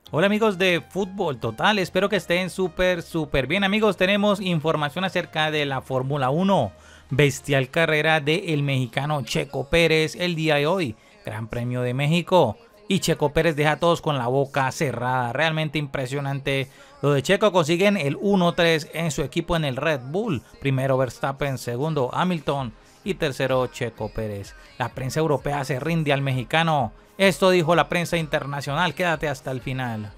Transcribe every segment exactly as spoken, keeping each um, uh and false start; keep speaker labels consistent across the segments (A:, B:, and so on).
A: Hola amigos de Fútbol Total, espero que estén súper súper bien amigos. Tenemos información acerca de la Fórmula uno, bestial carrera del mexicano Checo Pérez el día de hoy, Gran Premio de México, y Checo Pérez deja a todos con la boca cerrada. Realmente impresionante lo de Checo. Consiguen el uno tres en su equipo en el Red Bull, primero Verstappen, segundo Hamilton y tercero Checo Pérez. La prensa europea se rinde al mexicano. Esto dijo la prensa internacional, quédate hasta el final.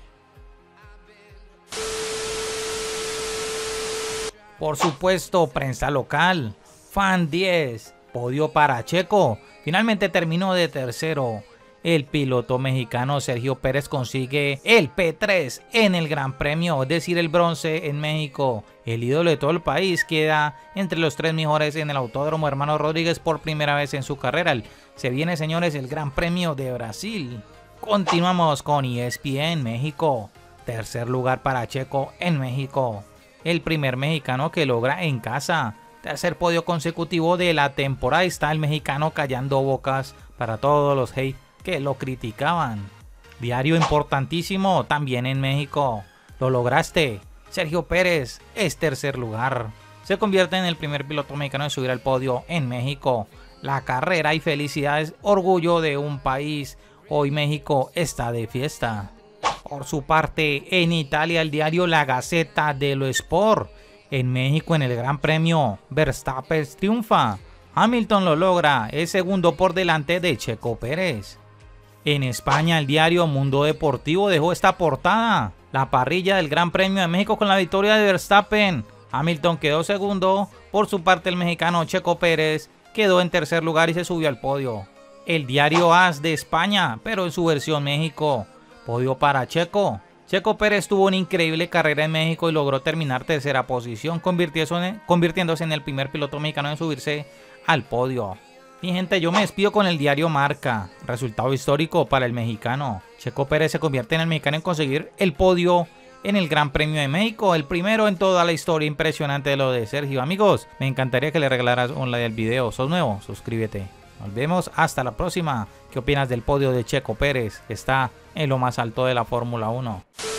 A: Por supuesto, prensa local, Fan diez, podio para Checo, finalmente terminó de tercero. El piloto mexicano Sergio Pérez consigue el P tres en el Gran Premio, es decir, el bronce en México. El ídolo de todo el país queda entre los tres mejores en el Autódromo Hermano Rodríguez por primera vez en su carrera. Se viene, señores, el Gran Premio de Brasil. Continuamos con E S P N México. Tercer lugar para Checo en México. El primer mexicano que logra en casa. Tercer podio consecutivo de la temporada. Está el mexicano callando bocas para todos los hate que lo criticaban. Diario importantísimo también en México. Lo lograste. Sergio Pérez es tercer lugar. Se convierte en el primer piloto mexicano en subir al podio en México. La carrera y felicidades, orgullo de un país. Hoy México está de fiesta. Por su parte, en Italia, el diario La Gazzetta dello Sport. En México, en el Gran Premio, Verstappen triunfa. Hamilton lo logra, es segundo por delante de Checo Pérez. En España, el diario Mundo Deportivo dejó esta portada. La parrilla del Gran Premio de México con la victoria de Verstappen. Hamilton quedó segundo. Por su parte, el mexicano Checo Pérez quedó en tercer lugar y se subió al podio. El diario AS de España, pero en su versión México. Podio para Checo. Checo Pérez tuvo una increíble carrera en México y logró terminar tercera posición, convirtiéndose en el primer piloto mexicano en subirse al podio. Mi gente, yo me despido con el diario Marca. Resultado histórico para el mexicano. Checo Pérez se convierte en el mexicano en conseguir el podio en el Gran Premio de México. El primero en toda la historia. Impresionante lo de Sergio. Amigos, me encantaría que le regalaras un like al video. ¿Sos nuevo? Suscríbete. Nos vemos hasta la próxima. ¿Qué opinas del podio de Checo Pérez, que está en lo más alto de la Fórmula uno?